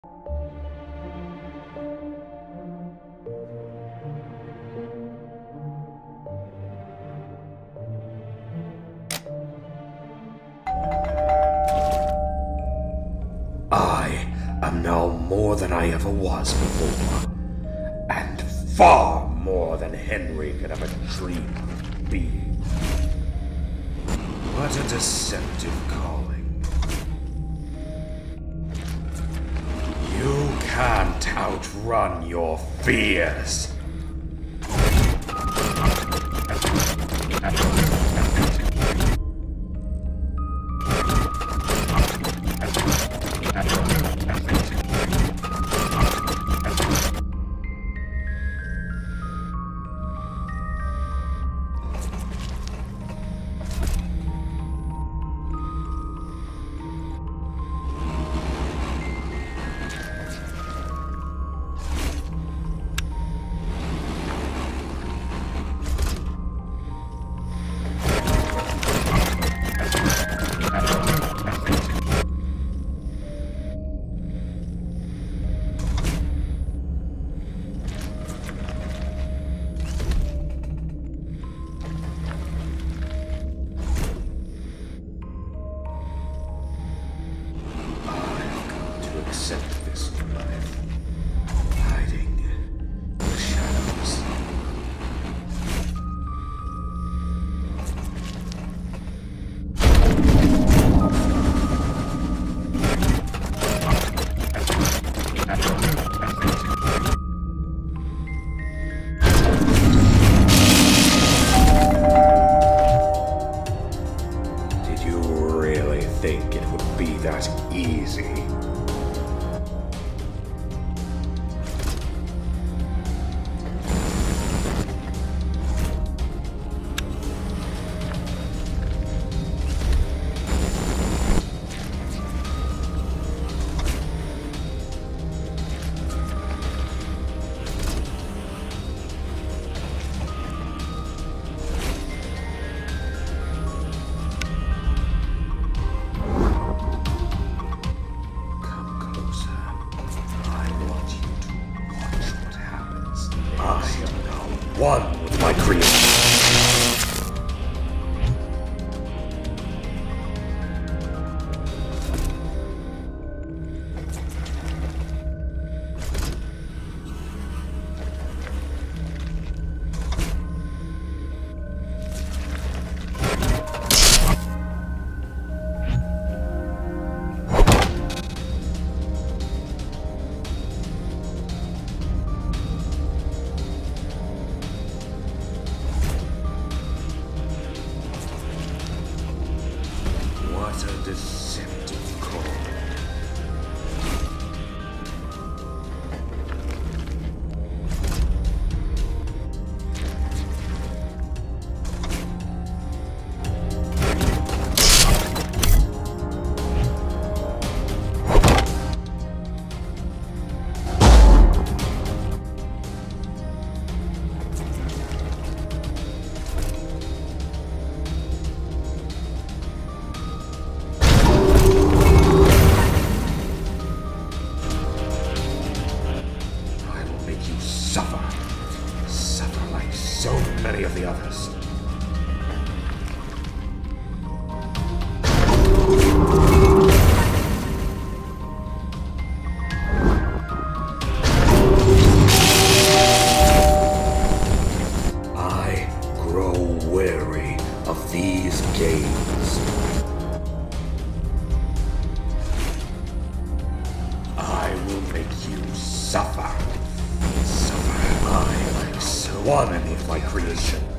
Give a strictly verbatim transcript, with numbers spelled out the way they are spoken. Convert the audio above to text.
I am now more than I ever was before, and far more than Henry could ever dream of being. What a deceptive calling. You can't outrun your fears. Accept this new life, hiding in the shadows. Did you really think it would be that easy? One with my creation. What a deceptive call. Suffer. Suffer like so many of the others. I grow weary of these games. I will make you suffer. I, like so many of my creation.